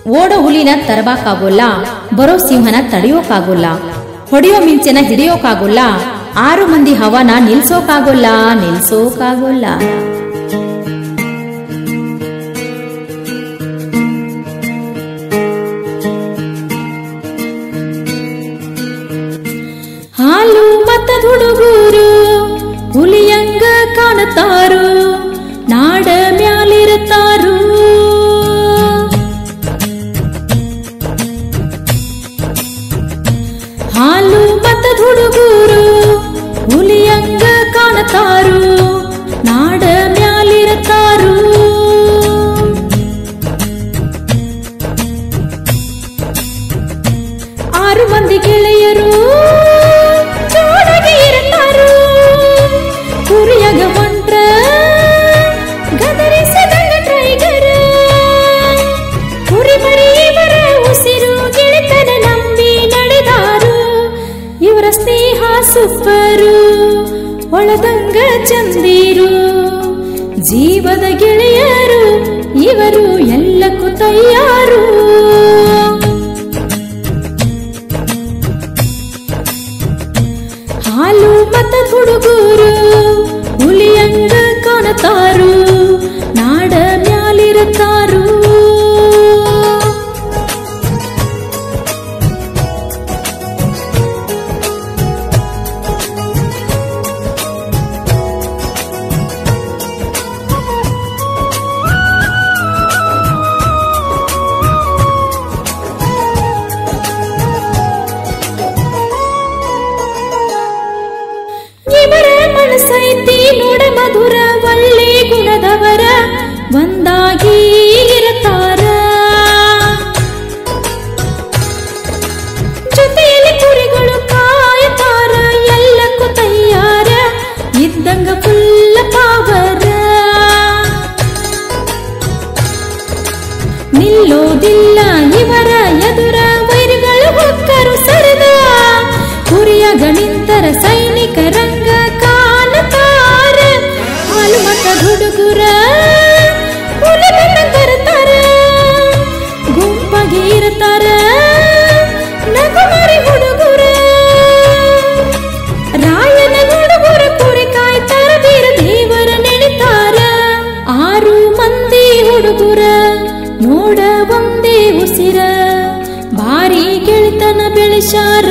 ಓಡೋ ಹುಲಿನ ತರಬಾಕಾಗೋಲ್ಲ, ಬರೋ ಸಿಂಹನ ತಡೆಯೋಕಾಗೋಲ್ಲ, ಹೊಡೆಯೋ ಮಿಂಚನ ಹಿಡಿಯೋಕಾಗೋಲ್ಲ, 6 ಮಂದಿ ಹವನ ನಿಲ್ಸೋಕಾಗೋಲ್ಲ. ಹಾಲು ಮತ್ತದ ಹುಡುಗರು ಹುಲಿಯಂಗ ಕಾಣತಾರು, ನಾಡ ಮ್ಯಾಲಿರತಾರು. ಹಾಲು ಮತ್ತದ ಹುಡುಗರು ಹುಲಿಯಂಗ ಕಾಣತಾರು, ನಾಡ ಮ್ಯಾಲಿರತಾರು. 6 ಮಂದಿ ಗೆಳೆಯರು ಜೋಡಾಗಿ ಇರುತ್ತಾರು, ಕುರಿಯಾಗ ಹೊಂಟ್ರ ಗದರಿಸದಂಗ ಟೈಗರ್. ಕುರಿ ಮರಿ ಇವರ ಉಸಿರು ಗೆಳೆತನ ನಂಬಿ ನಡೆದಾರು, ಇವರ ಸ್ನೇಹ ಸುಪ್ಪರು ಒಳದಂಗ ಚಂದೀರು. ಜೀವದ ಗೆಳೆಯರು ಇವರು ಎಲ್ಲಕ್ಕೂ ತಯಾರು. ಹಾಲು ಮತ್ತದ ಹುಡುಗರು ಹುಲಿಯಂಗ ಕಾಣತಾರು, ನಾಡ ಮ್ಯಾಲಿರತಾರು. ಇವರ ಮನಸೈತಿ ನೋಡ ಮಧುರ, ಒಳ್ಳೆ ಗುಣದವರ ಒಂದಾಗಿ ಇರತಾರ. ಜೊತೆಯಲ್ಲಿ ಕುರಿಗಳು ಕಾಯತಾರ, ಎಲ್ಲಕ್ಕೂ ತಯಾರ ಇದ್ದಂಗ ಫುಲ್ಲ ಪಾವರ. ನಿಲ್ಲೋದಿಲ್ಲ ಇವರ ಎದುರ, ವೈರಿಗಳು ಹೊಕ್ಕರು ಸರದ. ಕುರಿಯಾಗ ನಿಂತರ ಸೈನಿಕರಂಗ ಕಾಣತಾರ. ಹಾಲು ಮತ್ತದ ಹುಡುಗರ ಹುಲಿಗಳನ್ನ ತರತಾರ, ಗುಂಪಾಗಿ ಇರತಾರ ನಗುಮಾರಿ ಹುಡುಗರ. ರಾಯನ ಹುಡುಗರ ಕುರಿ ಕಾಯ್ತಾರ, ವೀರ ದೇವರ ನೆನೆತಾರ. 6 ಮಂದಿ ಹುಡುಗರ ನೋಡ ಒಂದೇ ಉಸಿರ, ಭಾರಿ ಗೆಳೆತನ ಬೆಳೆಸಾರ.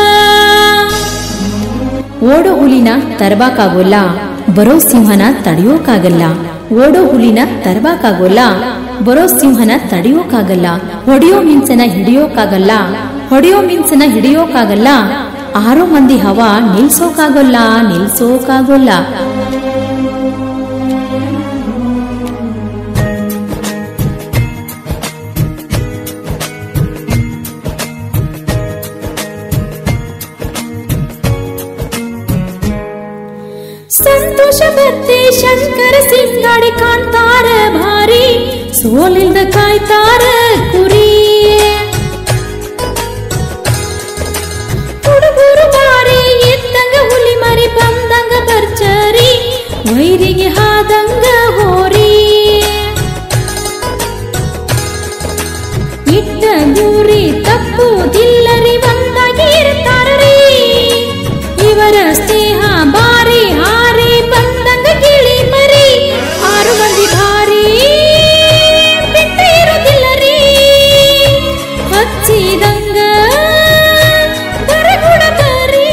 ಓಡೋ ಹುಲಿನ ತರಬಾಕಾಗೋಲ್ಲ, ಬರೋ ಸಿಂಹನ ತಡೆಯೋಕಾಗಲ್ಲ. ಓಡೋ ಹುಲಿನ ತರಬಾಕಾಗೋಲ್ಲ, ಬರೋ ಸಿಂಹನ ತಡೆಯೋಕಾಗಲ್ಲ. ಹೊಡೆಯೋ ಮಿಂಚನ ಹಿಡಿಯೋಕಾಗಲ್ಲ, 6 ಮಂದಿ ಹವ ನಿಲ್ಸೋಕಾಗೋಲ್ಲ. ಸಂತೋಷ ಬತ್ತೆ ಶಂಕರ ಸಿಂಗಾಡಿ ಕಾಣ್ತಾರ ಭಾರಿ, ಸೋಲಿಂದ ಕಾಯ್ತಾರ ಕುರಿ. ಹುಡುಗರು ಬಾರಿ ಇದ್ದಂಗ ಹುಲಿ ಮರಿ ಬಂದಂಗ ಬರ್ಚರಿ, ವೈರಿಗೆ ಹಾದಂಗ ಹೋರಿ. ಇಟ್ಟ ಗುರಿ ತಪ್ಪುದಿಲ್ಲರಿ, ಒಂದಾಗಿ ಇರ್ತಾರ್ರಿ. ಇವರ ಸ್ನೇಹ ಬಾರಿ ಹಾರಿ ಬಂದಂಗ ಗಿಳಿ ಮರಿ. 6 ಮಂದಿ ಭಾರಿ ಬಿಟ್ಟ ಇರೋದಿಲ್ಲರಿ, ಹಚ್ಚಿದಂಗ ಬರಗುಡ ಬರಿ.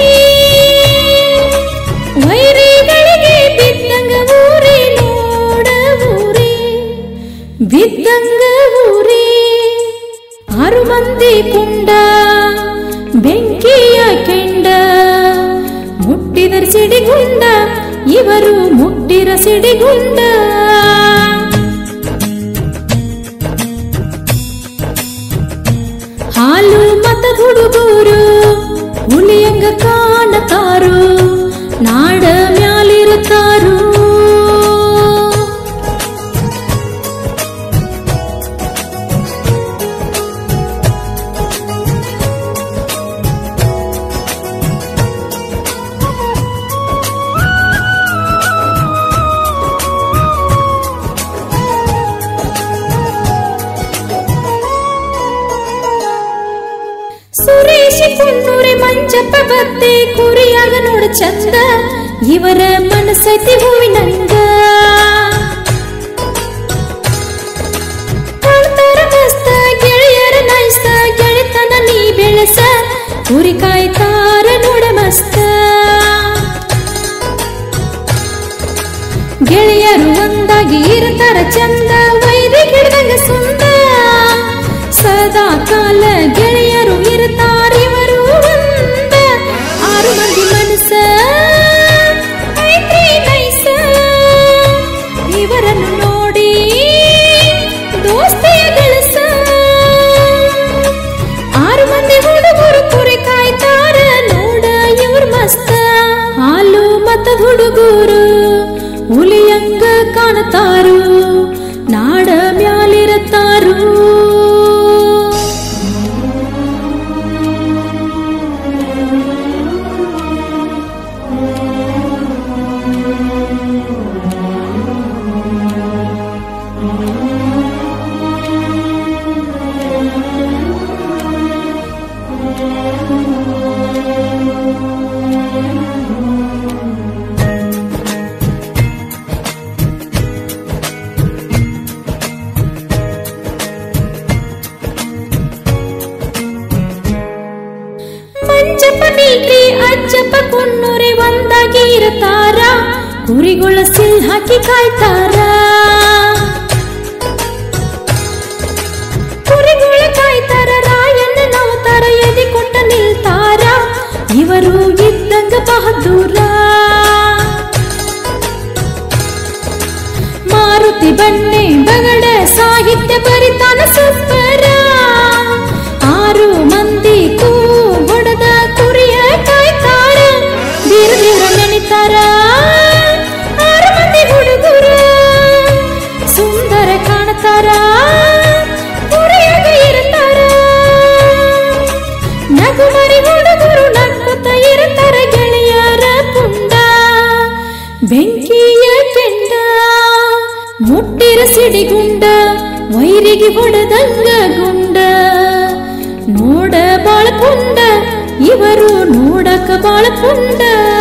ವೈರಿಗಳಿಗೆ ಬಿದ್ದಂಗ ಊರಿ ನೋಡ ಊರಿ, ಬಿದ್ದಂಗ ಊರಿ. 6 ಮಂದಿ ಕುಂಡ ಬೆಂಕಿಯ ಕೆಂಡ, ಮುಟ್ಟಿದರ ಸಿಡಿಗುಂಡ ಇವರು ಮುಟ್ಟಿರ ಸಿಡಿಗುಂಡ. ಹಾಲು ಮತ್ತದ ಹುಡುಗರು ಹುಲಿಯಂಗ ಕಾಣತಾರು, ನಾಡ ಮ್ಯಾಲಿರತಾರು. ಮಂಜಪ್ಪ ಬತ್ತೆ ಕುರಿಯಾಗ ನೋಡ ಚಂದ ಇವರ ಮನಸ್ಸೈತಿ ಹೂವಿನಂಗ ಕಾಣ್ತಾರ ಮಸ್ತ ಗೆಳೆಯರ ನೈಸ ಗೆಳೆತನ ನೀ ಬೆಳೆಸ ಕುರಿ ಕಾಯ್ತಾರ ನೋಡ ಮಸ್ತ ಗೆಳೆಯರು ಒಂದಾಗಿ ಇರ್ತಾರ ಚಂದ ವೈರಿ ಹಿಡ್ದಂಗ ಸುಂದ ಸದಾ ಕಾಲ ಗೆಳೆಯರು ಇರ್ತಾರಿವರು ಒಂದ 6 ಮಂದಿ ಮನಸ್ಸ ಐತ್ರಿ ನೈಸ ಇವರನ್ನು ನೋಡಿ ದೋಸ್ತಿಯ ಗಳಸ 6 ಮಂದಿ ಹುಡುಗರು ಕುರಿ ಕಾಯ್ತಾರ ನೋಡ ಇವ್ರ ಮಸ್ತ ಹಾಲು ಮತ್ತ ಹುಡುಗರು ಹುಲಿಯಂಗ ಕಾಣತಾರು ನಾಡ ಮ್ಯಾಲಿರತಾರು ಮಂಜಪ್ಪ ಮಿಲ್ಟ್ರಿ ಅಜ್ಜಪ್ಪ ಕುನ್ನೂರಿ ಒಂದಾಗಿ ಇರ್ತಾರ ಕುರಿಗಳ ಸಿಲ್ ಹಾಕಿ ಕಾಯ್ತಾರ ಕುರಿಗಳ ಕಾಯ್ತಾರ ರಾಯಣ್ಣ ನವತಾರ ಎದಿ ಕೊಟ್ಟ ನಿಲ್ತಾರ ಇವರು ಇದ್ದಂಗ ಬಹದ್ದೂರ ಮಾರುತಿ ಬನ್ನೆ ಬಗಡ ಸಾಹಿತ್ಯ ಬರಿತಾನ ಸೂಪರ 6 ಮಂದಿ ಹೊಡೆದ ಕುರಿಯ ಕಾಯ್ತಾರ ದೀರ ದೀರ ನೆನಿತಾರ 6 ಮಂದಿ ಹುಡುಗರ ಸುಂದರ ಕಾಣ್ತಾರ ಕುರಿಯಾಗ ಇರ್ತಾರ ನಗುಮರಿ ಹುಡುಗರು ನಕ್ಕುತ್ತ ಇರ್ತಾರ ಗೆಳೆಯರ ಪುಂಡ ಬೆಂಕಿಯ ಕೆಂಡ ಮುಟ್ಟಿರ ಸಿಡಿಗುಂಡ ವೈರಿಗೆ ಹೊಡೆದಂಗ ಗುಂಡ ನೋಡ ಬಾಳ ಪುಂಡ ಇವರು ನೋಡಕ ಬಾಳ ಪುಂಡ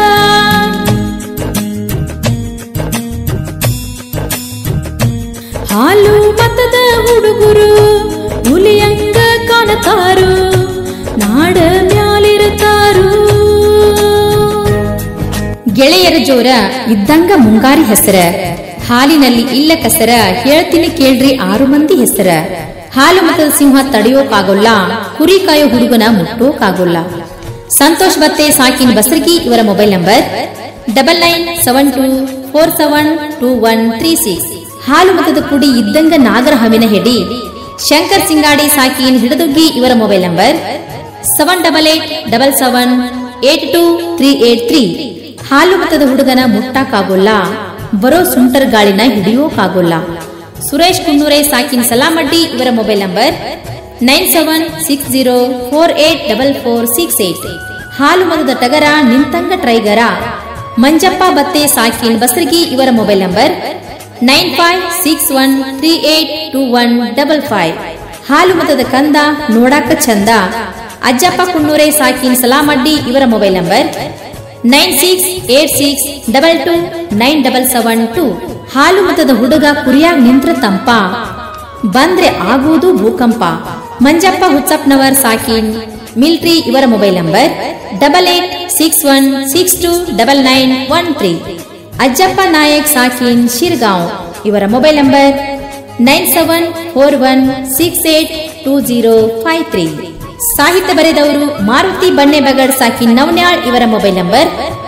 ಹಾಲು ಮತದ ಹುಡುಗರು ಹುಲಿಯಂಗ ಕಾಣತಾರು ನಾಡ ಮ್ಯಾಲಿರತಾರು ಗೆಳೆಯರ ಜೋರ ಇದ್ದಂಗ ಮುಂಗಾರಿ ಹೆಸರ ಹಾಲಿನಲ್ಲಿ ಇಲ್ಲ ಕಸರ ಹೇಳ್ತೀನಿ ಕೇಳ್ರಿ 6 ಮಂದಿ ಹೆಸರ ಹಾಲು ಮತದ ಸಿಂಹ ತಡೆಯೋಕಾಗೋಲ್ಲ ಕುರಿ ಕಾಯೋ ಹುಡುಗನ ಮುಟ್ಟೋಕಾಗೋಲ್ಲ ಸಂತೋಷ್ ಬತ್ತೆ ಸಾಕಿನ್ ಬಸರ್ಗಿ ಇವರ ಮೊಬೈಲ್ ನಂಬರ್ 9992472136 ಹಾಲು ಮತದ ಕುಡಿ ಇದ್ದಂಗ ನಾಗರ ಹವಿನ ಹೆಡಿ ಶಂಕರ್ ಸಿಂಗಾಡಿ ಸಾಕಿನ್ ಹಿಡದುಗ್ಗಿ ಇವರ ಮೊಬೈಲ್ ನಂಬರ್ 7877823883 ಹಾಲು ಮತದ ಹುಡುಗನ ಮುಟ್ಟಾಕಾಗೋಲ್ಲ ಬರೋ ಸುಂಟರ್ ಗಾಳಿನ ಹಿಡಿಯೋಕಾಗೋಲ್ಲ ಸುರೇಶ್ ಕುನ್ನೂರೆ ಸಾಕಿನ್ ಸಲಾಮಡ್ಡಿ ಇವರ ಮೊಬೈಲ್ ನಂಬರ್ 9760484468 ಹಾಲು ಮತದ ಟಗರ ನಿಂತಂಗ ಟ್ರೈಗರ ಮಂಜಪ್ಪ ಬತ್ತೆ ಸಾಕಿನ್ ಬಸರ್ಗಿ ಇವರ ಮೊಬೈಲ್ ನಂಬರ್ 9561382155 ಹಾಲು ಮತದ ಕಂದ ನೋಡಾಕ ಚಂದ ಅಜ್ಜಪ್ಪ ಕುನ್ನೂರೆ ಸಾಕಿನ್ ಸಲಾಮಡ್ಡಿ ಇವರ ಮೊಬೈಲ್ ನಂಬರ್ 9686229772 ಹಾಲು ಮತದ ಹುಡುಗ ಕುರಿಯಾಗ ನಿಂತ್ರ ತಂಪ ಬಂದ್ರೆ ಆಗುವುದು ಭೂಕಂಪ ಮಂಜಪ್ಪ ಹುಚ್ಚಪ್ಪನವರ್ ಸಾಕಿನ್ ಮಿಲ್ಟ್ರಿ ಇವರ ಮೊಬೈಲ್ ನಂಬರ್ 8861629913 ಅಜ್ಜಪ್ಪ ನಾಯಕ್ ಸಾಕಿನ್ ಶಿರ್ಗಾಂವ್ ಇವರ ಮೊಬೈಲ್ ನಂಬರ್ 9741682053 ಸಾಹಿತ್ಯ ಬರೆದವರು ಮಾರುತಿ ಬಣ್ಣೆ ಬಗಡ್ ಸಾಕಿನ್ ನವನ್ಯಾಳ್ ಇವರ ಮೊಬೈಲ್ ನಂಬರ್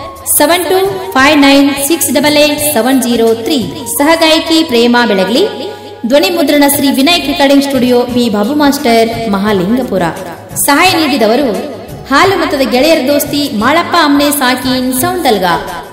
7259688703 ಸಹಗಾಯಕಿ ಪ್ರೇಮಾ ಬೆಳಗ್ಲಿ ಧ್ವನಿ ಮುದ್ರಣ Shri Vinayak recording studio B Babu master Mahalingapura ಸಹಾಯ ನೀಡಿದವರು ಹಾಲು ಮತದ ಗೆಳೆಯರ ದೋಸ್ತಿ ಮಾಳಪ್ಪ ಅಮ್ನೆ ಸಾಕಿನ್ ಸೌಂದಲ್ಗ